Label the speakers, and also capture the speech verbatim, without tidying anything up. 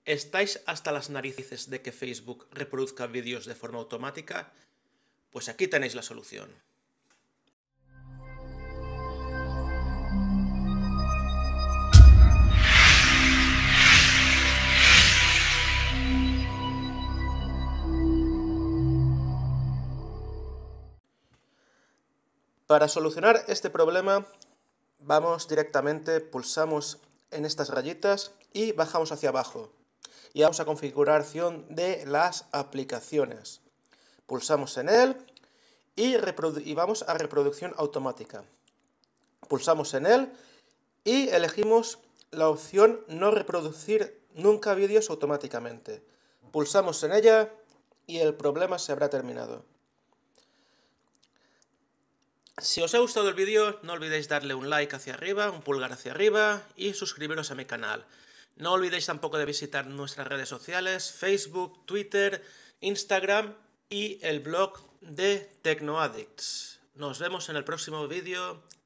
Speaker 1: ¿Estáis hasta las narices de que Facebook reproduzca vídeos de forma automática? Pues aquí tenéis la solución. Para solucionar este problema, vamos directamente, pulsamos en estas rayitas y bajamos hacia abajo. Y vamos a configuración de las aplicaciones. Pulsamos en él y, y vamos a reproducción automática. Pulsamos en él y elegimos la opción no reproducir nunca vídeos automáticamente. Pulsamos en ella y el problema se habrá terminado. Si os ha gustado el vídeo, no olvidéis darle un like hacia arriba, un pulgar hacia arriba y suscribiros a mi canal. No olvidéis tampoco de visitar nuestras redes sociales, Facebook, Twitter, Instagram y el blog de TecnoAddicts. Nos vemos en el próximo vídeo.